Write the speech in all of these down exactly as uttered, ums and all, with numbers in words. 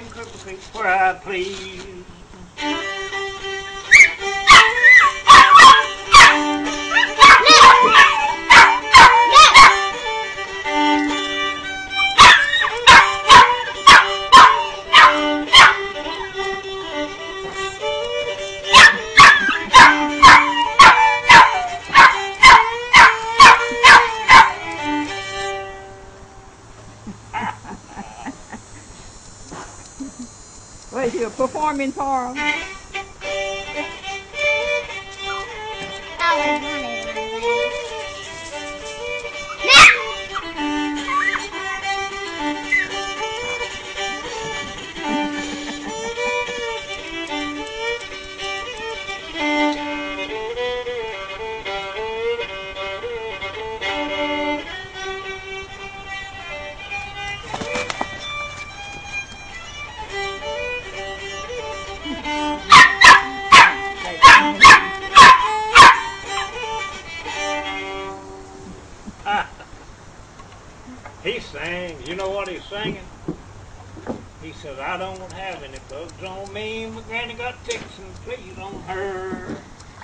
and cripple creek where I please. What, you performing for him? He sang, you know what he's singing? He says, I don't have any bugs on me, my granny got ticks and fleas on her.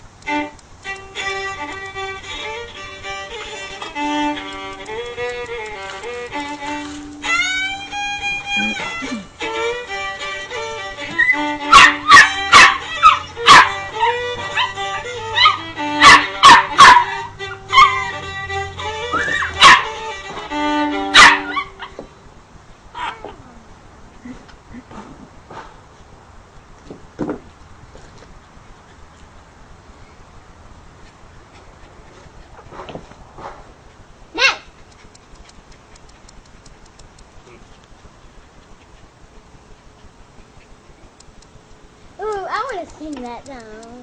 Ooh, I want to sing that song.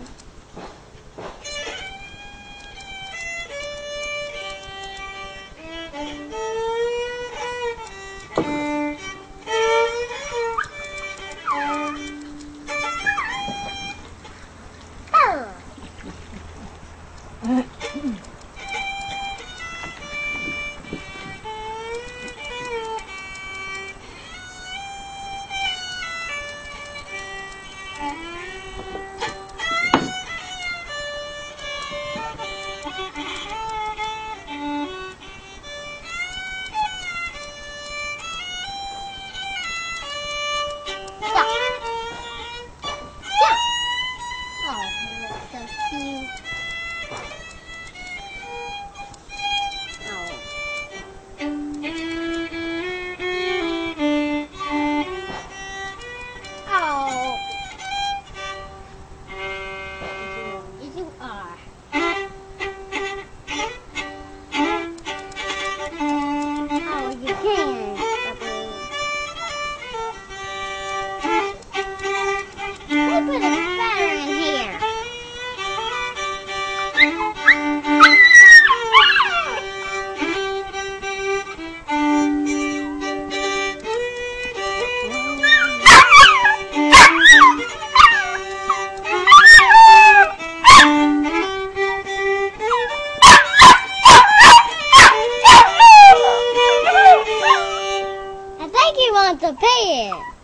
I think he wants to pay it.